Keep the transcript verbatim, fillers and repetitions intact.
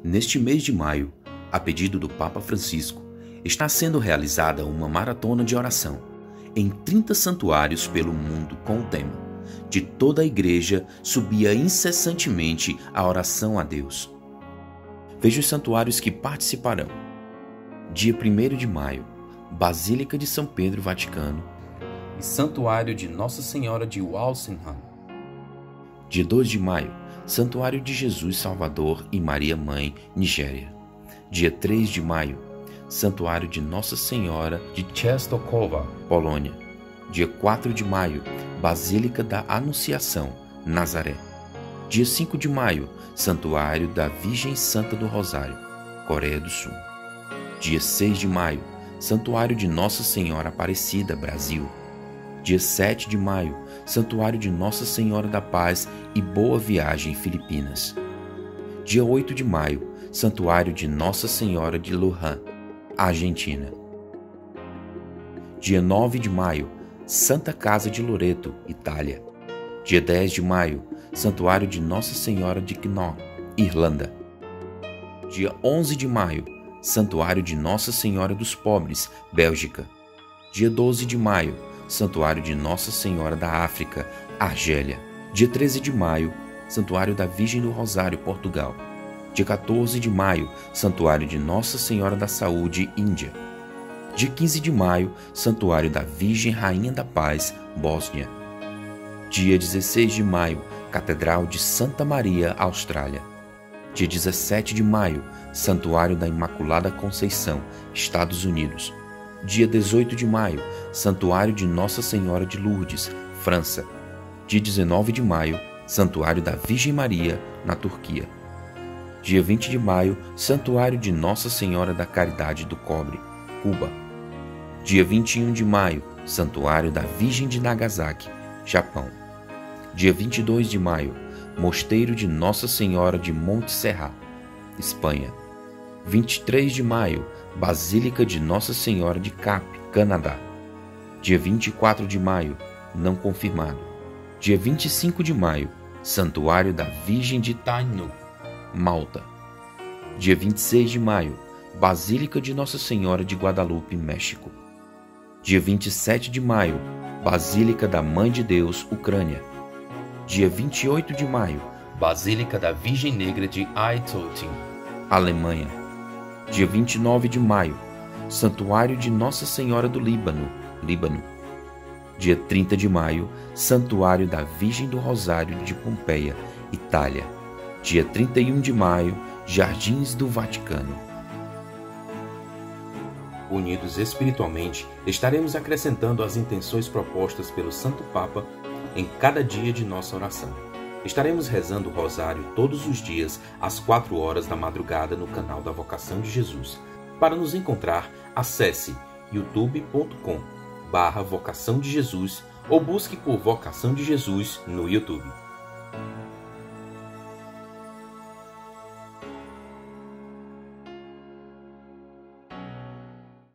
Neste mês de maio, a pedido do Papa Francisco, está sendo realizada uma maratona de oração em trinta santuários pelo mundo com o tema de toda a igreja subia incessantemente a oração a Deus. Veja os santuários que participarão. Dia primeiro de maio, Basílica de São Pedro, Vaticano, e Santuário de Nossa Senhora de Walsingham. Dia dois de maio, Santuário de Jesus Salvador e Maria Mãe, Nigéria. Dia três de maio, Santuário de Nossa Senhora de Częstochowa, Polônia. Dia quatro de maio, Basílica da Anunciação, Nazaré. Dia cinco de maio, Santuário da Virgem Santa do Rosário, Coreia do Sul. Dia seis de maio, Santuário de Nossa Senhora Aparecida, Brasil. Dia sete de maio, Santuário de Nossa Senhora da Paz e Boa Viagem, Filipinas. Dia oito de maio, Santuário de Nossa Senhora de Luján, Argentina. Dia nove de maio, Santa Casa de Loreto, Itália. Dia dez de maio, Santuário de Nossa Senhora de Knock, Irlanda. Dia onze de maio, Santuário de Nossa Senhora dos Pobres, Bélgica. Dia doze de maio, Santuário de Nossa Senhora da África, Argélia. Dia treze de maio, Santuário da Virgem do Rosário, Portugal. Dia quatorze de maio, Santuário de Nossa Senhora da Saúde, Índia. Dia quinze de maio, Santuário da Virgem Rainha da Paz, Bósnia. Dia dezesseis de maio, Catedral de Santa Maria, Austrália. Dia dezessete de maio, Santuário da Imaculada Conceição, Estados Unidos. Dia dezoito de maio, Santuário de Nossa Senhora de Lourdes, França. Dia dezenove de maio, Santuário da Virgem Maria, na Turquia. Dia vinte de maio, Santuário de Nossa Senhora da Caridade do Cobre, Cuba. Dia vinte e um de maio, Santuário da Virgem de Nagasaki, Japão. Dia vinte e dois de maio, Mosteiro de Nossa Senhora de Montserrat, Espanha. vinte e três de maio, Basílica de Nossa Senhora de Cap, Canadá. Dia vinte e quatro de maio, não confirmado. Dia vinte e cinco de maio, Santuário da Virgem de Tainu, Malta. Dia vinte e seis de maio, Basílica de Nossa Senhora de Guadalupe, México. Dia vinte e sete de maio, Basílica da Mãe de Deus, Ucrânia. Dia vinte e oito de maio, Basílica da Virgem Negra de Eitotin, Alemanha. Dia vinte e nove de maio, Santuário de Nossa Senhora do Líbano, Líbano. Dia trinta de maio, Santuário da Virgem do Rosário de Pompeia, Itália. Dia trinta e um de maio, Jardins do Vaticano. Unidos espiritualmente, estaremos acrescentando as intenções propostas pelo Santo Papa em cada dia de nossa oração. Estaremos rezando o Rosário todos os dias às quatro horas da madrugada no canal da Vocação de Jesus. Para nos encontrar, acesse youtube ponto com barra Vocação de Jesus ou busque por Vocação de Jesus no YouTube.